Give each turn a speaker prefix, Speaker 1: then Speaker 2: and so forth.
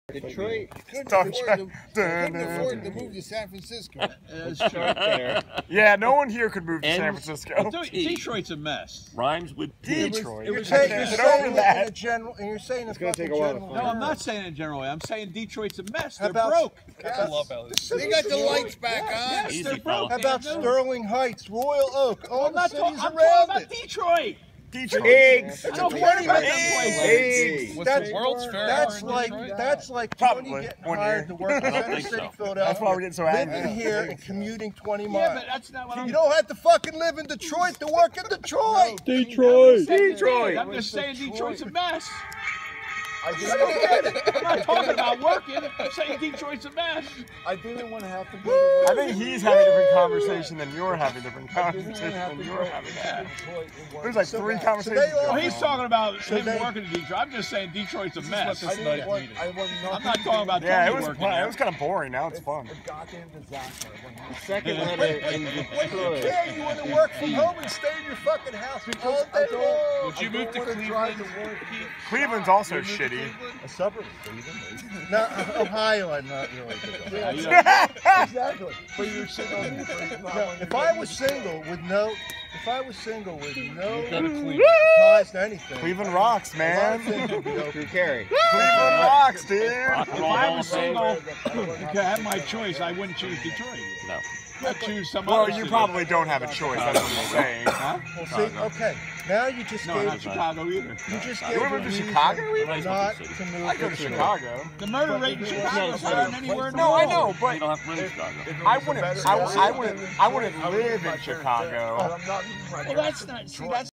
Speaker 1: Detroit
Speaker 2: couldn't
Speaker 1: Star
Speaker 2: afford
Speaker 1: Trek.
Speaker 2: to move to San Francisco.
Speaker 3: That's right there.
Speaker 1: Yeah, no one here could move to San Francisco.
Speaker 3: Detroit's a mess.
Speaker 4: Rhymes with
Speaker 1: Detroit.
Speaker 2: You're
Speaker 1: I
Speaker 2: saying
Speaker 1: can't
Speaker 2: in
Speaker 1: get over that.
Speaker 2: a general, and you're saying
Speaker 5: It's gonna take a while to find.
Speaker 3: No, I'm not saying in a general way. I'm saying Detroit's a mess. They're
Speaker 2: about-
Speaker 3: broke.
Speaker 2: I love They got the lights back on.
Speaker 3: Yes,
Speaker 4: Easy,
Speaker 3: they're broke.
Speaker 4: fella.
Speaker 2: How about Sterling Heights, Royal Oak, all
Speaker 3: I'm
Speaker 2: the
Speaker 3: not
Speaker 2: cities
Speaker 3: talking
Speaker 2: around
Speaker 3: about
Speaker 2: it?
Speaker 3: Detroit.
Speaker 1: Detroit.
Speaker 5: Eggs.
Speaker 3: I don't care about them
Speaker 5: Eggs.
Speaker 3: places.
Speaker 2: That's
Speaker 6: World's Fair
Speaker 2: That's
Speaker 6: in
Speaker 2: like
Speaker 6: Detroit?
Speaker 2: that's like
Speaker 1: Probably.
Speaker 2: Tony getting
Speaker 1: One
Speaker 2: hired
Speaker 1: year.
Speaker 2: to work in Center
Speaker 4: think
Speaker 2: City,
Speaker 4: so.
Speaker 2: Philadelphia.
Speaker 1: That's why we're getting so angry.
Speaker 2: Living here and commuting 20
Speaker 3: Yeah,
Speaker 2: miles.
Speaker 3: but that's not what I'm
Speaker 2: You don't have to fucking live in Detroit to work in Detroit.
Speaker 4: Detroit.
Speaker 3: I'm just saying Detroit's a mess.
Speaker 2: I didn't,
Speaker 3: I'm not talking about working. I'm saying Detroit's a mess.
Speaker 2: I didn't want to have to go to
Speaker 1: I think he's having a different conversation than you're having a different conversation than you're having. There's like three conversations.
Speaker 3: Well, he's talking about him
Speaker 2: they-
Speaker 3: working in Detroit. I'm just saying Detroit's a mess.
Speaker 6: this night meeting.
Speaker 3: I'm not talking about
Speaker 1: Yeah,
Speaker 3: Tony
Speaker 1: it was
Speaker 3: working
Speaker 1: fun. It
Speaker 3: there.
Speaker 1: was kind of boring. Now it's fun.
Speaker 2: goddamn disaster.
Speaker 5: Second letter in Detroit.
Speaker 2: Yeah, you want to work from home and stay in your fucking house all day long.
Speaker 6: Would you move to Cleveland?
Speaker 1: Cleveland's also shitty.
Speaker 2: A suburb of Cleveland. No, Ohio, I'm not really good
Speaker 3: Yeah,
Speaker 2: at.
Speaker 3: you know,
Speaker 2: Exactly. But you're single. If I was single with no ties to anything,
Speaker 1: Cleveland rocks,
Speaker 2: a lot of
Speaker 1: man.
Speaker 2: things would be open.
Speaker 5: Drew Carey.
Speaker 1: Cleveland rocks, dude.
Speaker 3: if I was single, if I had my choice, I wouldn't choose Detroit.
Speaker 4: No.
Speaker 3: I'd choose some
Speaker 1: Well,
Speaker 3: other
Speaker 1: you
Speaker 3: city.
Speaker 1: probably don't have a choice. That's what you're saying.
Speaker 3: Huh?
Speaker 2: Well, see, okay. Now you just
Speaker 3: No,
Speaker 2: gave
Speaker 3: not Chicago either.
Speaker 2: you just
Speaker 1: You
Speaker 2: gave
Speaker 1: wanna
Speaker 2: a
Speaker 1: move to
Speaker 2: reason
Speaker 1: Chicago even?
Speaker 2: not to move
Speaker 1: I go to Chicago.
Speaker 3: The murder rate in Chicago is higher than anywhere in the
Speaker 1: No,
Speaker 3: world.
Speaker 1: I know,
Speaker 4: You
Speaker 1: but
Speaker 4: don't have to live in Chicago.
Speaker 1: I wouldn't live in Chicago.
Speaker 3: Well, that's not. See, that's